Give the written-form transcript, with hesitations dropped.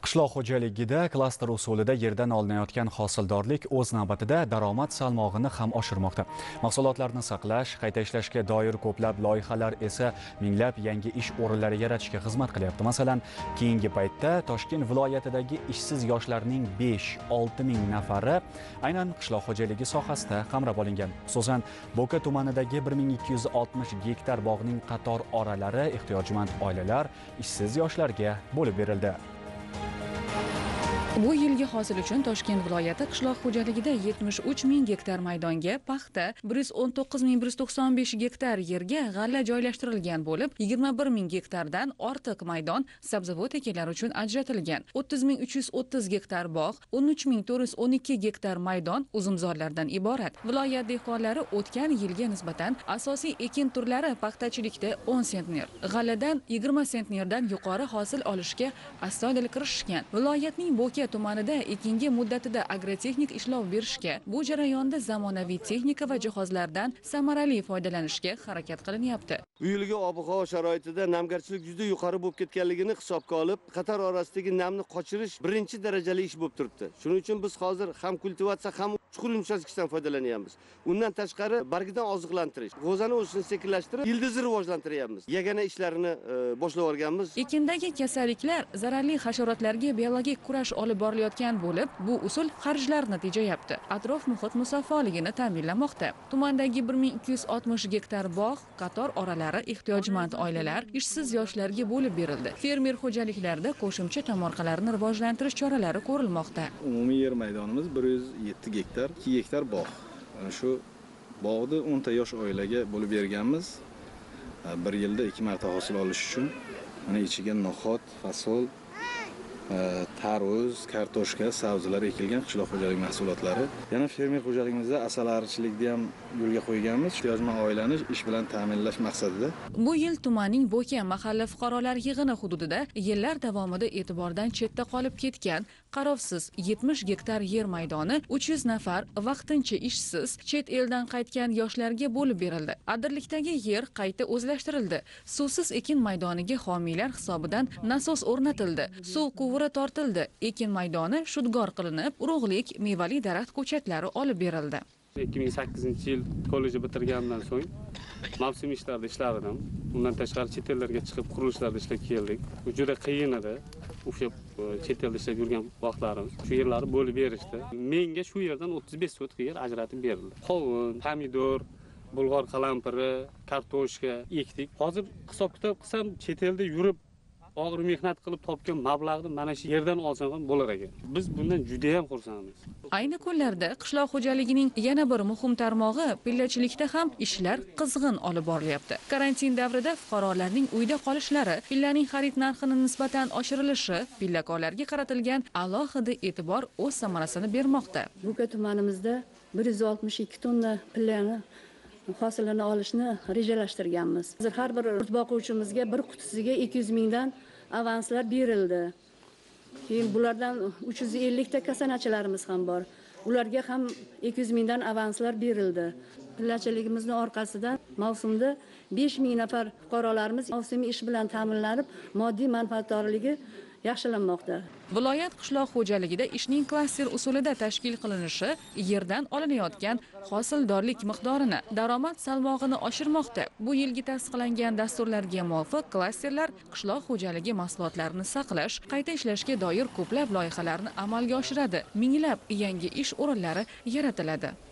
Qishloq xo'jaligida klaster usulida yerdan olinayotgan hosildorlik o'z navbatida daromad salmog'ini ham oshirmoqda. Mahsulotlarni saqlash, qayta ishlashga doir ko'plab loyihalar esa minglab yangi ish o'rinlari yaratishga xizmat qilyapti. Masalan, keyingi paytda Toshkent viloyatidagi ishsiz yoshlarning 5-6 ming nafari aynan qishloq xo'jaligi sohasida qamrab olingan. Xususan, Bo'ka tumanidagi 1260 gektar bog'ning qator oralari ehtiyojmand oilalar, ishsiz yoshlarga bo'lib berildi. Bu yilgi hosil uchun Toshkent viloyati qishloq xo'jaligida 73 ming gektar maydonga paxta, 119.195 gektar yerga g'alla joylashtirilgan bo'lib, 21 ming gektardan ortiq maydon sabzavot ekinlari uchun ajratilgan. 30.330 gektar bog', 13.412 gektar maydon uzumzorlardan iborat. Viloyat dehqonlari o'tgan yilga nisbatan asosiy ekin turlari paxtachilikda 10 sentner, g'alladan 20 sentnerdan yuqori hosil olishga astoydil kirishgan. Viloyatning Bo'ka tumanida ekinga muddatida agrotexnik ishlov berishga, bu jarayonda zamonaviy texnika va jihozlardan samarali foydalanishga harakat qilinyapti. Bu yilgi ob-havo sharoitida namgarchilik juda yuqori bo'lib ketganligini hisobga olib, qator orasidagi namni qochirish birinchi darajali ish bo'lib turibdi. Shuning uchun biz hozir ham kultivatsiya, ham chuqur yumshatgichdan foydalanyapmiz. Undan tashqari bargidan oziqlantirish, g'o'zani o'sishini sekinlashtirib, ildizni rivojlantiryapmiz. Yagona ishlarini boshlab olganmiz. Ekindagi kasalliklar zararli hasharotlarga biologik kurash olib borilayotgan bo'lib, bu usul xarjlarni tejayapti. Atrof muhit musaffoligini ta'minlamoqda. Tumandagi 1260 gektar bog', qator oralari ehtiyojmand oilalar, ishsiz yoshlarga bo'lib berildi. Fermer xo'jaliklarida qo'shimcha tomorqalarni rivojlantirish choralari ko'rilmoqda. Umumiy yer maydonimiz 107 gektar, 2 gektar bog'. Shu bog'ni 10 ta yosh oilaga bo'lib berganmiz. Bir yilda 2 marta hosil olish uchun mana ichiga no'xat, fasol, tarvuz, kartoshka, sabzilar ekilgan qishloq xo'jalik mahsulotlari. Yana fermer xo'jaligimizda asalarichilikni ham yo'lga qo'yganmiz. Ehtiyojmand oilani ish bilan ta'minlash maqsadida. Bu yil tumanning Bo'ka mahalla fuqarolar yig'ini hududida yillar davomida e'tibordan chetda qolib ketgan qarovsiz 70 gektar yer maydoni 300 nafar vaqtincha ishsiz chet eldan qaytgan yoshlarga bo'lib berildi. Adirlikdagi yer qayta o'zlashtirildi. Suvsiz ekin maydoniga homiylar hisobidan nasos o'rnatildi. Suv quvuri tortildi. Ekin maydoni shudgor qilinib, urug'lik, mevali daraxt ko'chatlari olib berildi. 2008-yil kollejni bitirgandan so'ng mavsumiy ishlarda ishladim. Undan tashqari chet ellarga chiqib qurilishlarda ishlab keldik. Bu juda qiyin edi. O'sha chet elda ishlab yurgan vaqtlarimiz. Shu yerlarni bo'lib berishdi. Menga shu yerdan 35 sotik yer ajratib berildi. Qovun, pomidor, bulg'or qalampiri, kartoshka ekdik. Hozir hisob-kitob qilsam, chet elda yurib og'ir mehnat qilib topgan mablag'ni mana shu yerdan olsam ham bo'lar ekan. Biz bundan juda ham xursandmiz. Ayni kunlarda qishloq xo'jaligining yana bir muhim tarmog'i pillachilikda ham ishlar qizg'in olib borilyapti. Karantin davrida fuqarolarning uyda qolishlari, pillaning xarid narxini nisbatan oshirilishi, pillakorlarga qaratilgan alohida e'tibor o'z samarasini bermoqda. Bo'ka tumanimizda 162 tonna pillani hosilini olishni rejalashtirganmiz. Hozir har bir yurt boquvchimizga bir qutisiga 200 mingdan avanslar berildi. Keyin bulardan 350 ta kasanachilarimiz ham bor. Ularga ham 200 mingdan avanslar berildi. Pillachiligimizning orqasidan mavsumda 5 ming nafar fuqarolarimiz mavsumiy ish bilan ta'minlanib, moddiy manfaatdorligi yaxshilanmoqda. Viloyat qishloq xo'jaligida ishning klaster usulida tashkil qilinishi yerdan olinayotgan hosildorlik miqdorini, daromad salmog'ini oshirmoqda. Bu yilgi tasdiqlangan dasturlarga muvofiq klasterlar qishloq xo'jaligi mahsulotlarini saqlash, qayta ishlashga doir ko'plab loyihalarni amalga oshiradi. Minglab yangi ish o'rinlari yaratiladi.